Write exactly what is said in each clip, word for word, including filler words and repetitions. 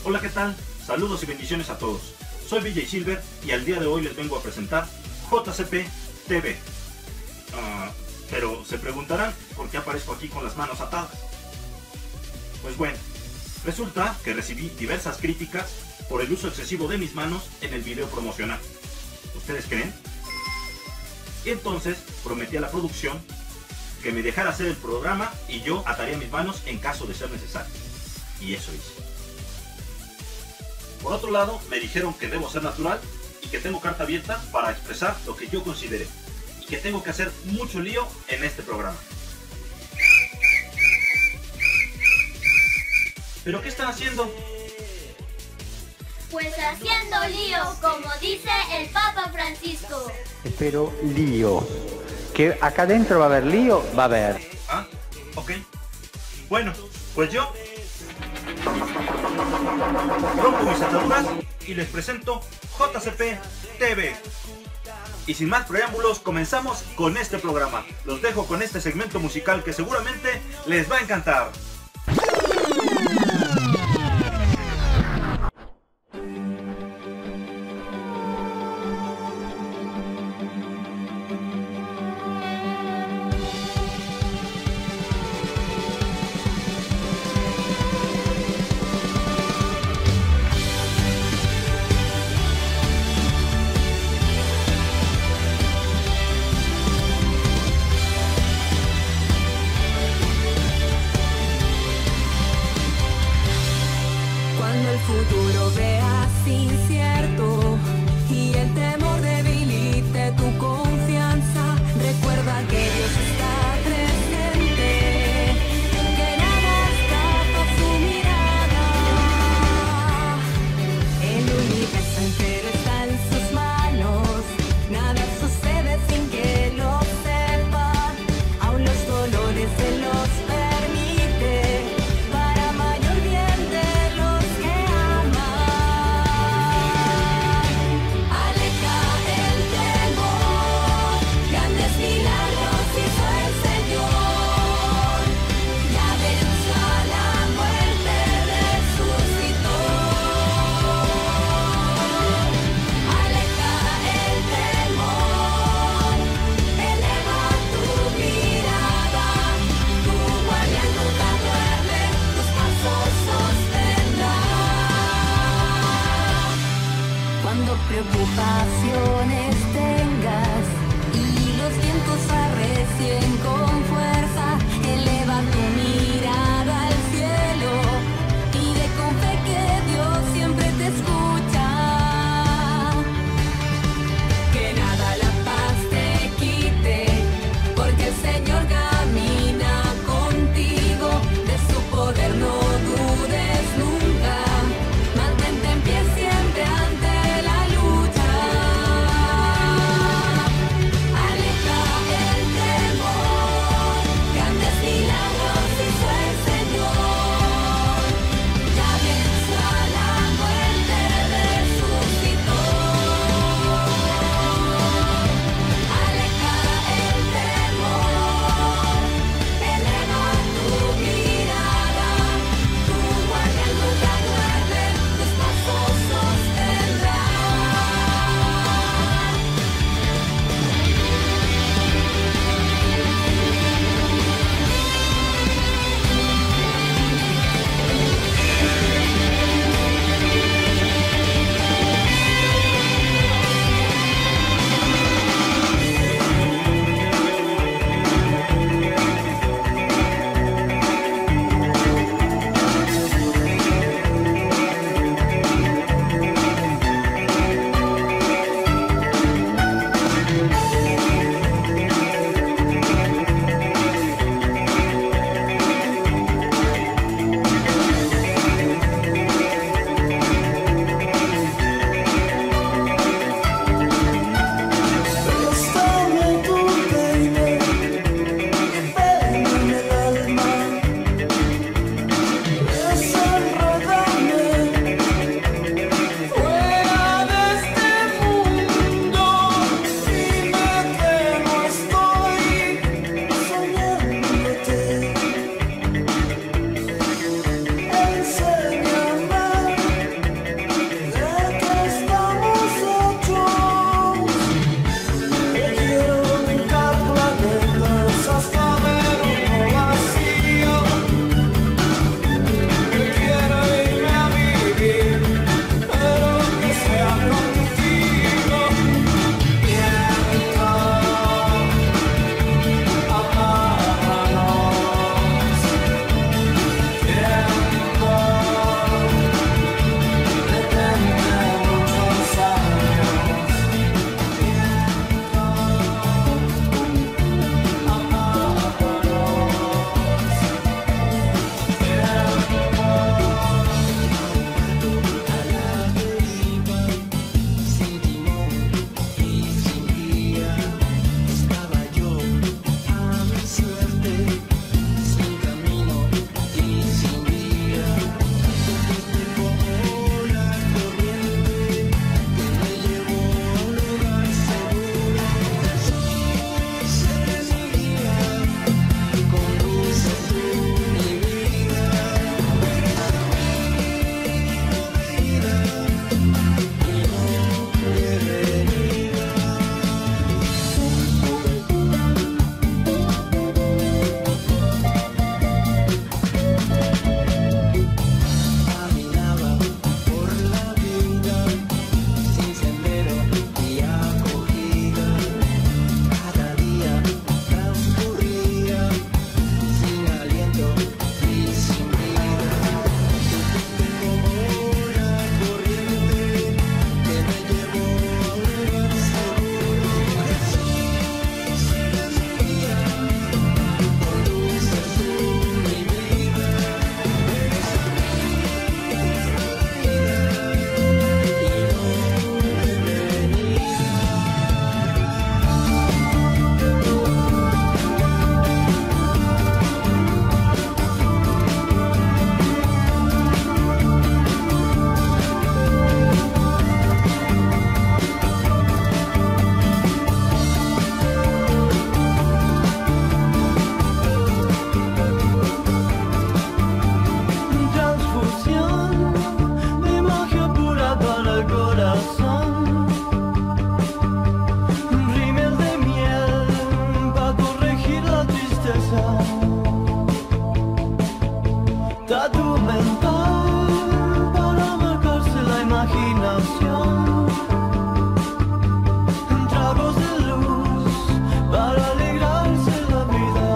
Hola, ¿qué tal? Saludos y bendiciones a todos. Soy V J Silver y al día de hoy les vengo a presentar J C P T V. Uh, pero se preguntarán por qué aparezco aquí con las manos atadas. Pues bueno, resulta que recibí diversas críticas por el uso excesivo de mis manos en el video promocional. ¿Ustedes creen? Y entonces prometí a la producción que me dejara hacer el programa y yo ataría mis manos en caso de ser necesario. Y eso hice. Por otro lado, me dijeron que debo ser natural y que tengo carta abierta para expresar lo que yo considere. Y que tengo que hacer mucho lío en este programa. ¿Pero qué están haciendo? Pues haciendo lío, como dice el Papa Francisco. Espero lío. Que acá dentro va a haber lío, va a haber. Ah, ok. Bueno, pues yo rompo mis ataduras y les presento J C P T V. Y sin más preámbulos, comenzamos con este programa. Los dejo con este segmento musical que seguramente les va a encantar. Cuando el futuro veas incierto y el temor debilite tu confianza, recuerda que Dios está presente, que nada escapa a su mirada. El universo entero está en sus manos, nada sucede sin que lo sepa, aún los dolores se los permite para mayor bien de los que aman. tatu mental para marcarse la imaginación. Tragos de luz para alegrarse la vida.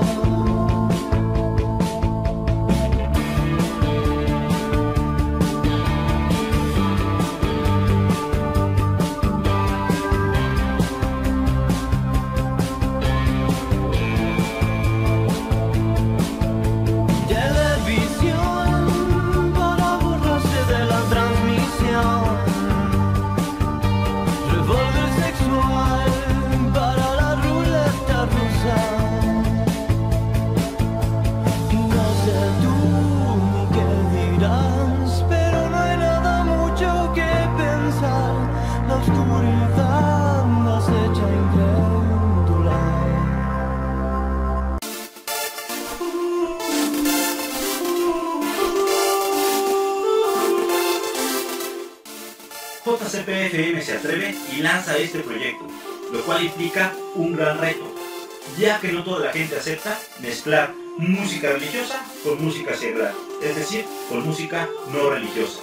Televisión para borrarse de la transmisión. Revólver sexual para la ruleta rusa. No sé tú ni qué dirás, pero no hay nada mucho que pensar. La oscuridad nos echa incrédula. J C P F M se atreve y lanza este proyecto, lo cual implica un gran reto, ya que no toda la gente acepta mezclar música religiosa con música secular, es decir, con música no religiosa.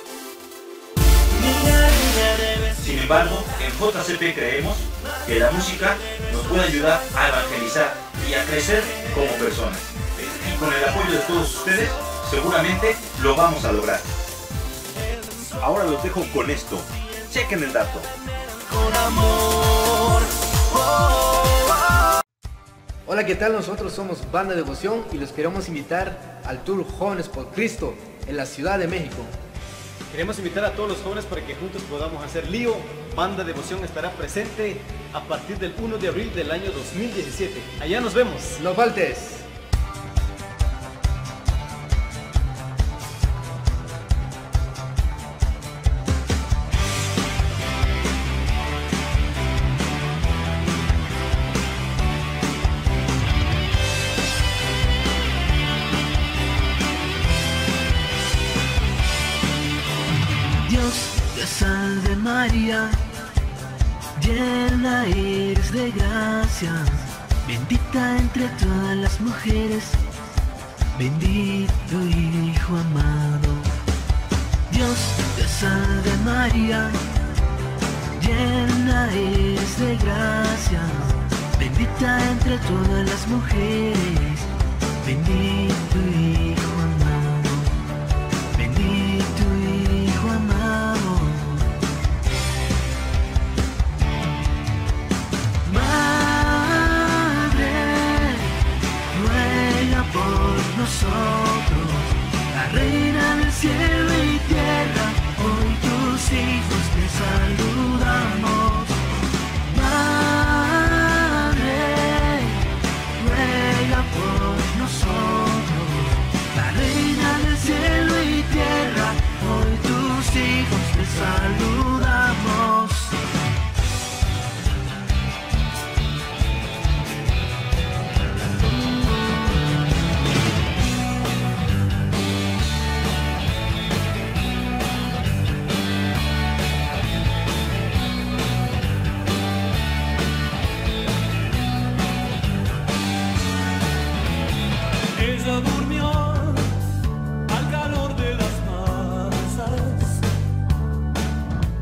Sin embargo, en J C P creemos que la música nos puede ayudar a evangelizar y a crecer como personas. Y con el apoyo de todos ustedes, seguramente lo vamos a lograr. Ahora los dejo con esto. Chequen el dato. Con amor. Hola, ¿qué tal? Nosotros somos Banda Devoción y los queremos invitar al Tour Jóvenes por Cristo en la Ciudad de México. Queremos invitar a todos los jóvenes para que juntos podamos hacer lío. Banda Devoción estará presente a partir del primero de abril del año dos mil diecisiete. Allá nos vemos. No faltes. Dios te salve María, llena eres de gracia, bendita entre todas las mujeres, bendito Hijo amado. Dios te salve María, llena eres de gracia, bendita entre todas las mujeres, bendito Hijo amado, bendito Hijo amado. Madre, ruega por nosotros, la Reina del cielo y tierra, hoy tus hijos te saludamos. Madre, ruega por nosotros, la Reina del cielo y tierra, hoy tus hijos te saludamos. Ella durmió al calor de las masas,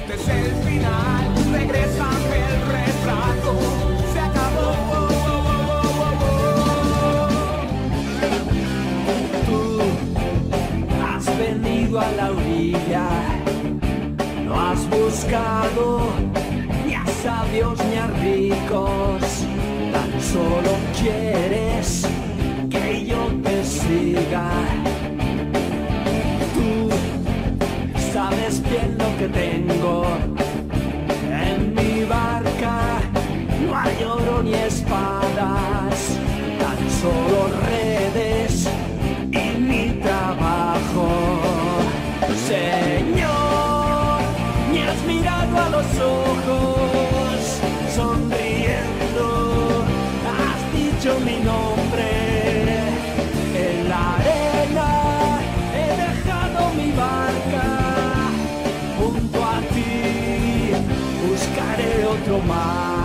este es el final. Regrésame el retrato, se acabó. Tú has venido a la orilla, no has buscado ni a sabios ni a ricos, tan solo quieres que yo te siga. Tú sabes bien lo que tengo en mi barca, no hay oro ni espadas, tan solo redes y mi trabajo. Señor, me has mirado a los ojos, sonriendo, has dicho mi nombre. En la arena he dejado mi barca, junto a ti buscaré otro mar.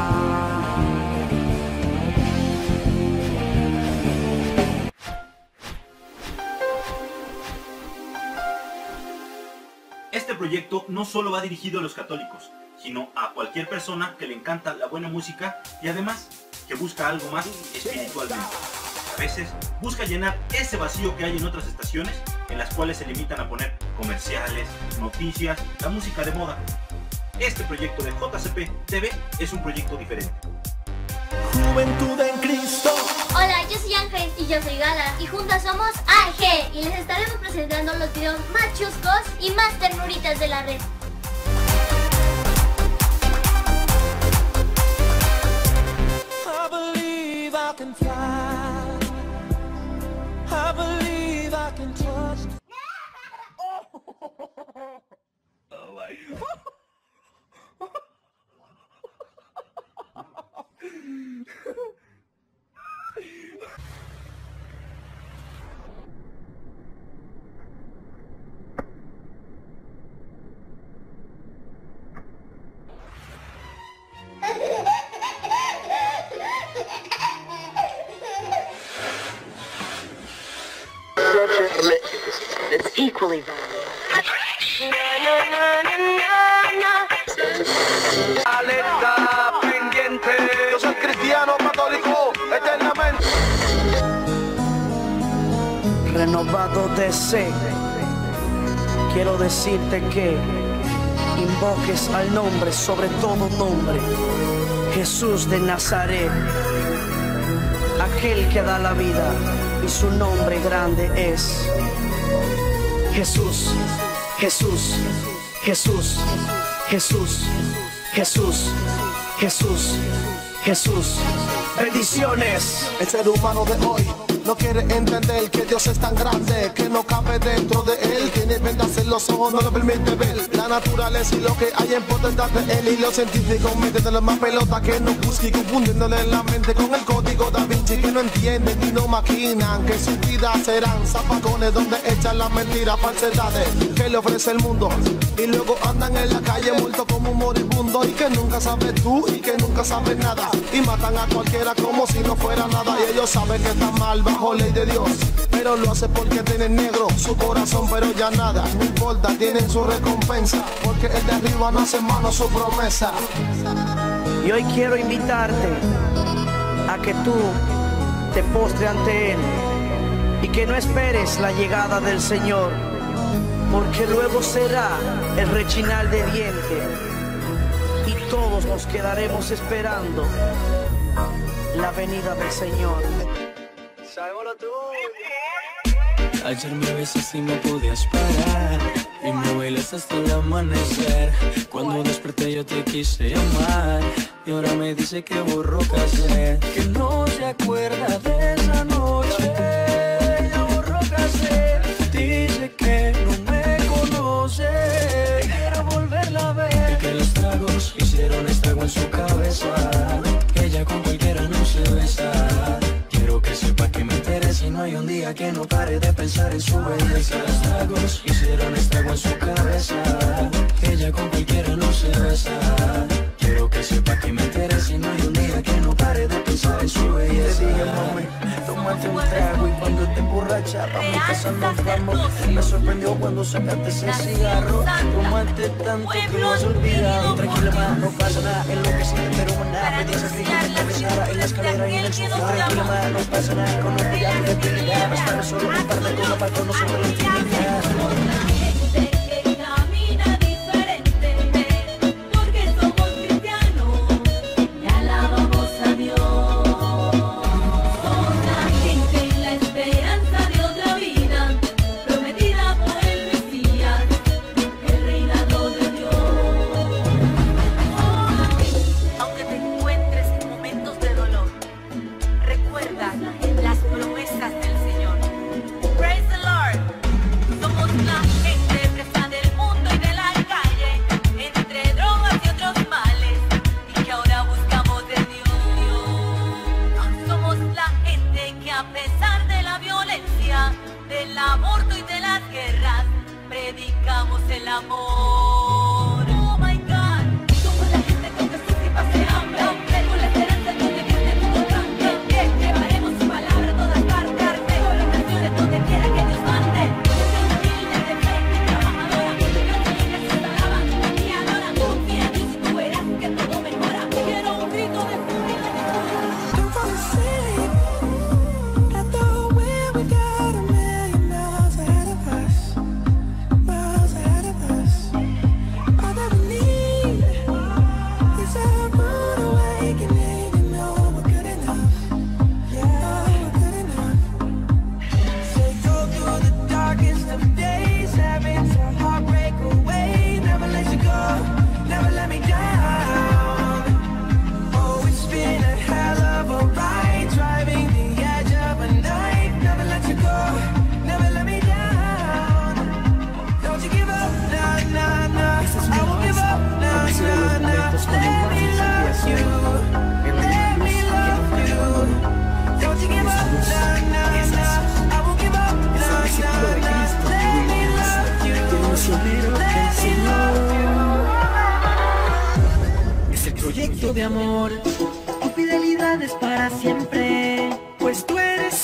Este proyecto no solo va dirigido a los católicos, sino a cualquier persona que le encanta la buena música y además que busca algo más espiritualmente. A veces busca llenar ese vacío que hay en otras estaciones en las cuales se limitan a poner comerciales, noticias, la música de moda. Este proyecto de J C P T V es un proyecto diferente. Juventud en Cristo. Hola, yo soy Ángel Y yo soy Gala. y juntas somos A G y les estaremos presentando los videos más chuscos y más ternuritas de la red. I believe I can fly. I believe I can trust. Oh my God. It's equally Alerta pendiente. Yo soy cristiano católico eternamente. Renovado de sed, quiero decirte que invoques al nombre sobre todo nombre, Jesús de Nazaret, aquel que da la vida, y su nombre grande es Jesús, Jesús, Jesús, Jesús, Jesús, Jesús, Jesús. Bendiciones. El ser humano de hoy no quiere entender que Dios es tan grande que no cabe dentro de él. Tiene vendas en los ojos, no lo permite ver la naturaleza y lo que hay en potestad de él. Y los científicos meten de la más pelota que no busca y confundiéndole la mente con el código Da Vinci, que no entienden y no maquinan que sus vidas serán zapacones donde echan las mentiras, falsedades que le ofrece el mundo. Y luego andan en la calle muertos como un moribundo, y que nunca sabes tú y que nunca sabes nada, y matan a cualquiera como si no fuera nada. Y ellos saben que están mal bajo ley de Dios, pero lo hace porque tienen negro su corazón, pero ya nada, no importa, tienen su recompensa, porque el de arriba no hace en mano su promesa. Y hoy quiero invitarte a que tú te postres ante Él y que no esperes la llegada del Señor, porque luego será el rechinar de dientes y todos nos quedaremos esperando la venida del Señor. Ayer me besas y no podías parar y me bailas hasta el amanecer. Cuando desperté yo te quise llamar y ahora me dice que borró cassette, que no se acuerda de esa noche. Ya borró cassette, dice que no me conoce, que quiero volverla a ver, y que los tragos hicieron estrago en su cabeza, que ella con cualquiera no se besa. Quiero que sepa que me interesa y no hay un día que no pare de pensar en su belleza. Los tragos hicieron estrago en su cabeza, ella con cualquiera no se besa. Quiero que sepa que me interesa y no hay un día que no pare de pensar en su belleza. Te dije, mami, tómate un trago y cuando te emborracha vamos a casa nunca nos vamos. Me sorprendió cuando sacaste ese cigarro. Tomaste tanto que lo has olvidado. Tranquila, ma, no pasa nada, es lo que siento, pero nada. Me dices que no te besara en la escalera y en el sofá. Tranquila, ma, no pasa nada, con lo que ya me intimidad. Bastarme solo un par de cosas para conocer la intimidad. Del aborto y de las guerras, predicamos el amor. Oh my God, somos la gente que sufre y pase hambre, con la esperanza donde viene todo cambia. Llevaremos su palabra a todas partes, con las naciones donde quiera que Dios mande. Humilde, de fe, trabajadora, que los líderes se alaban y adoran. Confía en Dios y tú verás que todo mejora. Quiero un grito de furia y de proyecto de amor, tu fidelidad es para siempre, pues tú eres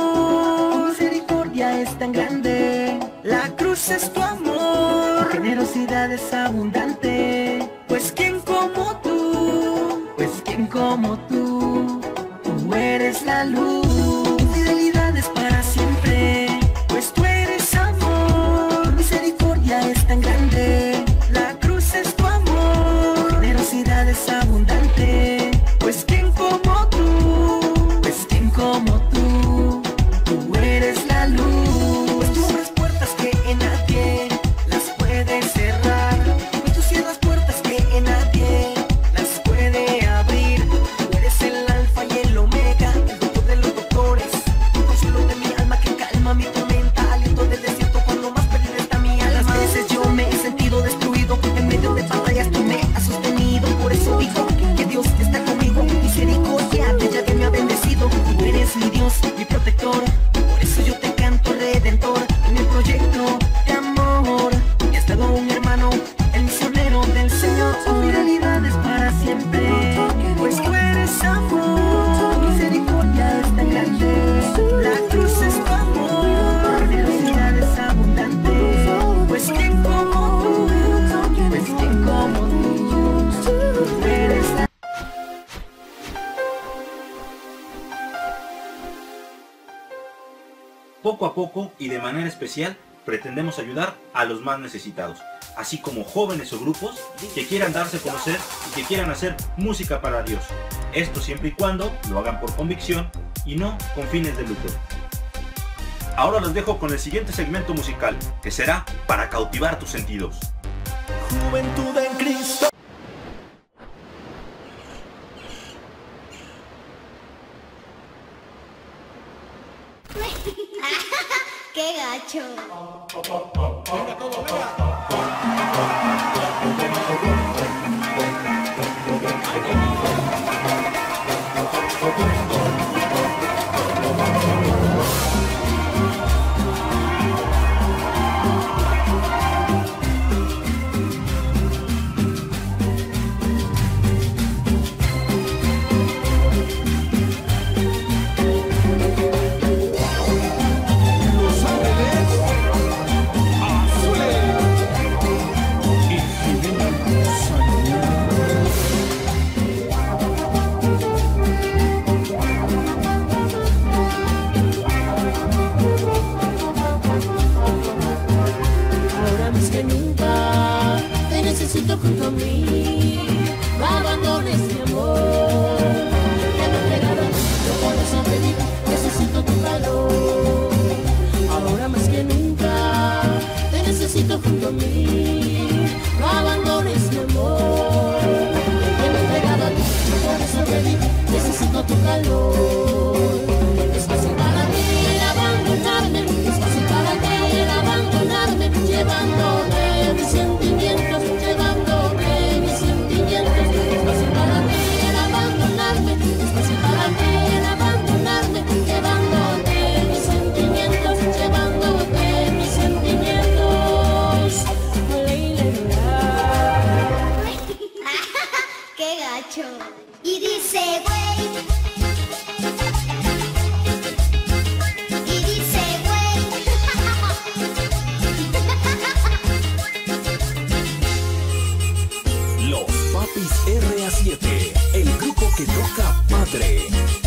amor, misericordia es tan grande, la cruz es tu amor, tu generosidad es abundante, pues quién como tú, pues quién como tú, tú eres la luz, tu fidelidad es para siempre, pues tú eres amor, misericordia es tan grande, la cruz es tu amor, tu generosidad es abundante, pues quién como tú, pues quién como tú, tú eres la luz, pues tú abres puertas que en nadie las puede cerrar, pues tú cierras puertas que en nadie las puede abrir, tú eres el alfa y el omega, el doctor de los doctores, el consuelo de mi alma que calma mi tormenta, aliento del desierto cuando más perdida está mi alma. Las veces yo me he sentido destruido, en medio de batallas tú me has sostenido, por eso digo que Dios está conmigo, misericordia bella que me ha bendecido, tú eres mi Dios, mi protector, por eso yo te canto redentor, en el proyecto de amor, y ha estado un hermano, el misionero del Señor, tu fidelidad es para siempre, pues tú eres amor, misericordia es tan grande, la cruz es tu amor, la generosidad es abundante, pues quien como tú, pues quien como tú, tú eres la... Poco a poco y de manera especial pretendemos ayudar a los más necesitados, así como jóvenes o grupos que quieran darse a conocer y que quieran hacer música para Dios. Esto siempre y cuando lo hagan por convicción y no con fines de lucro. Ahora los dejo con el siguiente segmento musical, que será para cautivar tus sentidos. Juventud en Cristo. ¡Qué gacho! Los Ángeles. Ahora más que nunca te necesito junto a mí. No abandones mi amor. Que me pegado, no puedo sobrevivir. Necesito tu calor. Ahora más que nunca te necesito junto a mí. No abandones mi amor. Que me pegado, no puedo sobrevivir. Necesito tu calor. Es fácil para mí el abandonarme. Es fácil para mí el abandonarme. Llevándome mis sentimientos, llevándome mis sentimientos. Es fácil para mí el abandonarme. Es fácil para mí el abandonarme. Llevándome mis sentimientos, llevándome mis sentimientos. ¡Qué gacho! Y dice, güey. Y dice, güey. Los Papis R A siete, el grupo que toca padre.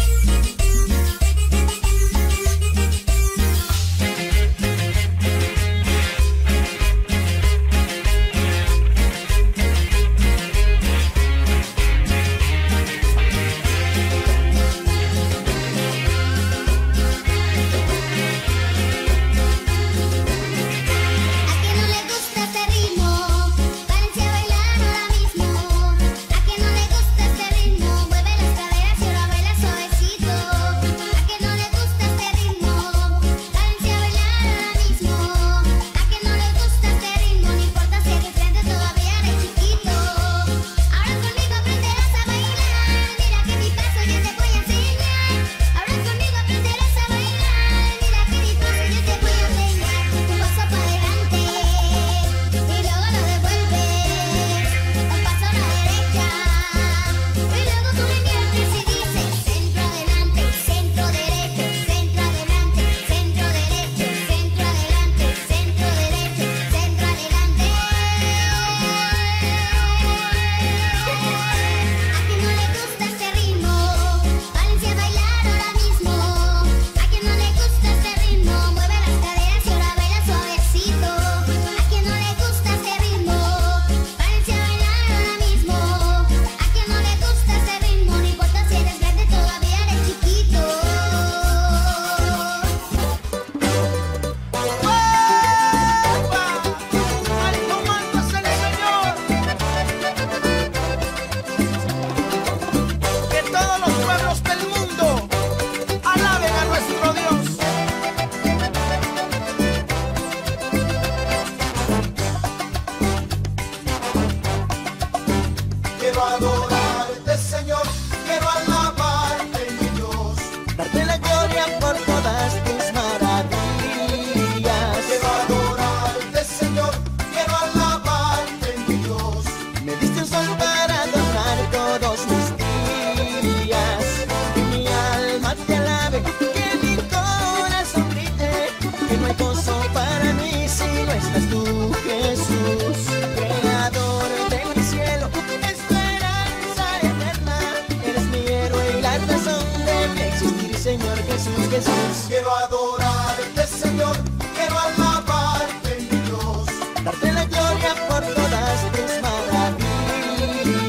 Señor Jesús, Jesús. Quiero adorarte, Señor, quiero alabarte, mi Dios. Darte la gloria por todas tus maravillas.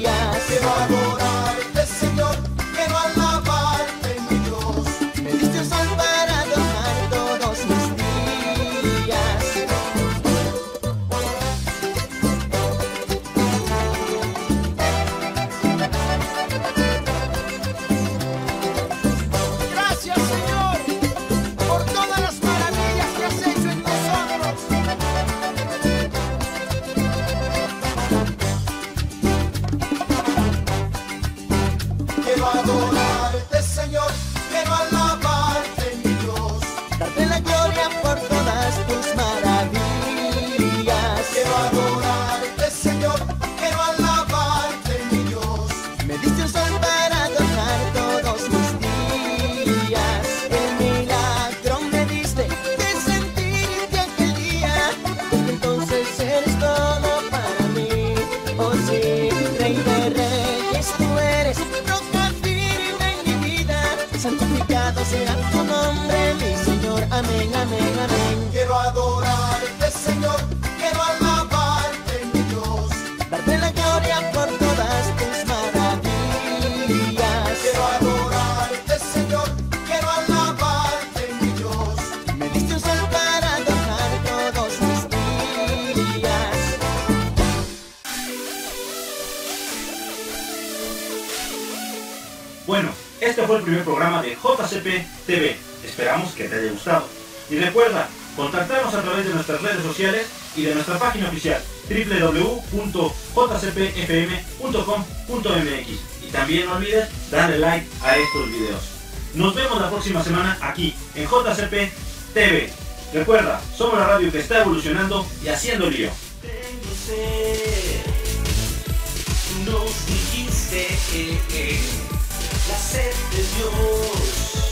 Rey de reyes tú eres, roca firme en mi vida. Santificado sea tu nombre, mi Señor. Amén, amén, amén. Quiero adorarte, Señor, quiero alabarte, mi Dios. Darte la gloria por todas tus maravillas. Quiero adorarte, Señor, quiero alabarte, mi Dios. Me diste un sol para adornar todos mis días. Bueno, este fue el primer programa de J C P T V. Esperamos que te haya gustado. Y recuerda, contactarnos a través de nuestras redes sociales y de nuestra página oficial doble u doble u doble u punto j c p f m punto com punto m x. Y también no olvides darle like a estos videos. Nos vemos la próxima semana aquí en J C P T V. Recuerda, somos la radio que está evolucionando y haciendo lío. Tengo sed, nos dijiste eh, eh, la sed de Dios,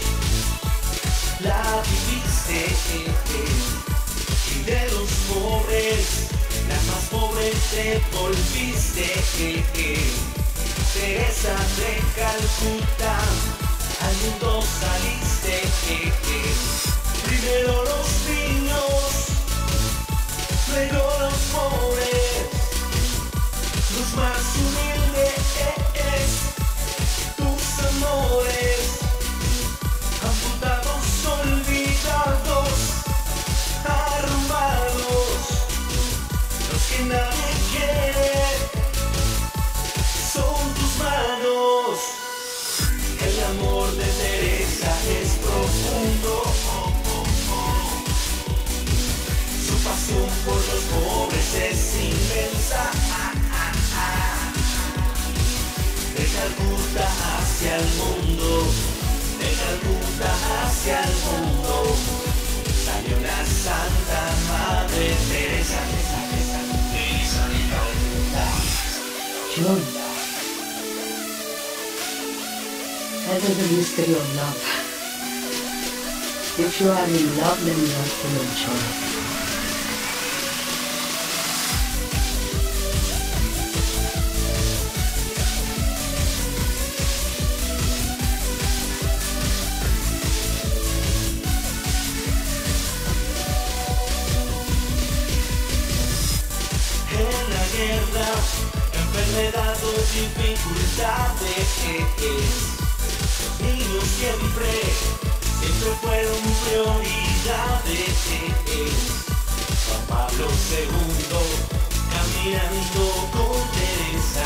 la viviste eh, eh, y de los pobres, la más pobre te volviste eh, eh. Teresa de Calcuta, al mundo saliste eh, eh. Primero los niños, luego los pobres, los más humildes, tus amores, amputados, olvidados, arrumados, los que nadie quiere, son tus manos. El amor de Teresa es profundo. Su pasión por los pobres es inmensa. De Calcuta hacia el mundo, de Calcuta hacia el mundo, salió la Santa Madre Teresa, Teresa de Calcuta. Joy. That is the mystery of love. If you are in love, then you have to know joy. Enfermedad o dificultades, los niños siempre, siempre fueron prioridades. Juan Pablo segundo, caminando con Teresa,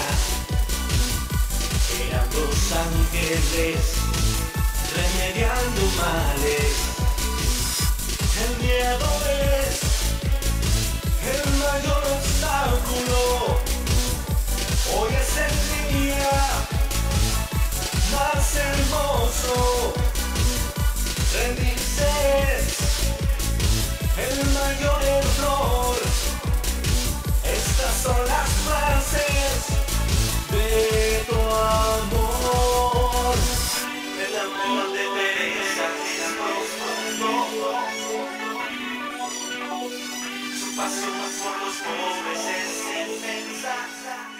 eran dos ángeles, remediando males. El miedo es el mayor obstáculo. Hoy es el día más hermoso. Rendirse es el mayor error. Estas son las frases de tu amor. El amor de Teresa es profundo. Su pasión por los pobres es inmensa.